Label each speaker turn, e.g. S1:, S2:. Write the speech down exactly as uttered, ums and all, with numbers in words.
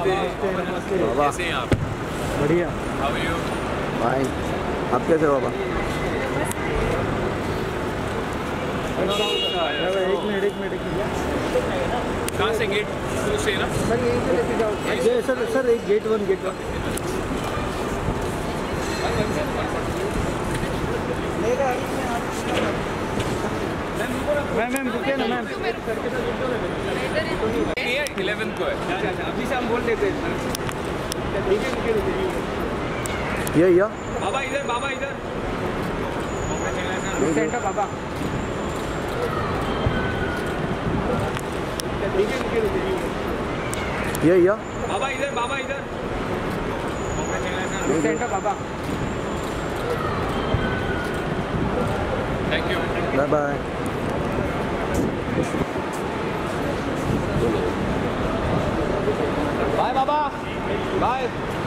S1: बाबा
S2: कैसे हैं आप?
S3: बढ़िया।
S2: How are you?
S1: फाइन। आप कैसे हो बाबा?
S3: एक मिनट एक मिनट एक मिनट
S2: कहाँ से गेट टू से ना?
S3: सर यहीं से लेके जाओ। ये सर सर एक gate one gate one ma'am ma'am रुकिए ना मैम।
S2: इलेवन को है।
S3: अभी से हम बोल देते हैं। ठीक है रुकिए रुकिए।
S1: ये या
S2: बाबा इधर, बाबा इधर।
S3: सेंटर बाबा। ठीक है रुकिए रुकिए।
S1: ये या
S2: बाबा इधर, बाबा इधर।
S3: सेंटर बाबा।
S2: Thank you.
S1: Bye bye.
S2: Bye बाबा, बाय।